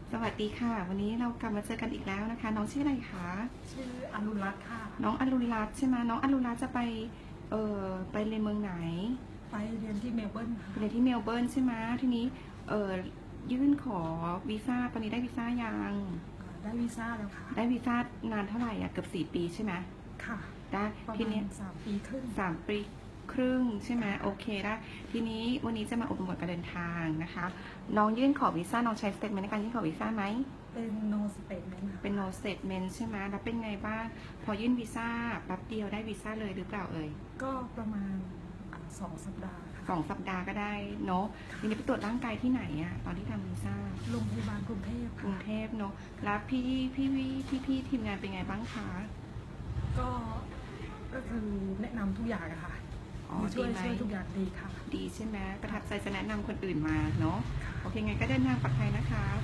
สวัสดีค่ะวันนี้เรากลับมาเจอกันอีกแล้วนะคะน้องชื่ออะไรคะชื่ออนุรัตน์ค่ะน้องอรุณรัตน์ใช่ไหมน้องอรุณรัตน์จะไปไปเรียนเมืองไหนไปเรียนที่เมลเบิร์นค่ะเรียนที่เมลเบิร์นใช่ไหมทีนี้เออยื่นขอวีซ่าตอนนี้ได้วีซ่ายังได้วีซ่าแล้วค่ะได้วีซ่านานเท่าไหร่อ่ะเกือบ4 ปีใช่ไหมค่ะได้ประทีนี้มาณ3 ปีครึ่ง 3 ปีครึ่งใช่ไหมโอเคได้ทีนี้วันนี้จะมาอบรมการเดินทางนะคะน้องยื่นขอวีซ่าน้องใช้สเตทเมนต์ในการยื่นขอวีซ่าไหมเป็น no statement ค่ะเป็น no statement ใช่ไหมแล้วเป็นไงบ้างพอยื่นวีซ่าแป๊บเดียวได้วีซ่าเลยหรือเปล่าเอ่ยก็ประมาณ2 สัปดาห์ค่ะ 2 สัปดาห์ก็ได้เนาะทีนี้ไปตรวจร่างกายที่ไหนอะตอนที่ทำวีซ่าโรงพยาบาลกรุงเทพกรุงเทพเนาะแล้วพี่ทีมงานเป็นไงบ้างคะก็คือแนะนำทุกอย่างอะค่ะช่วยทุกอย่างดีค่ะดีใช่ไหมประทับใจจะแนะนำคนอื่นมาเนาะโอเคไงก็เดินทางปลอดภัยนะคะ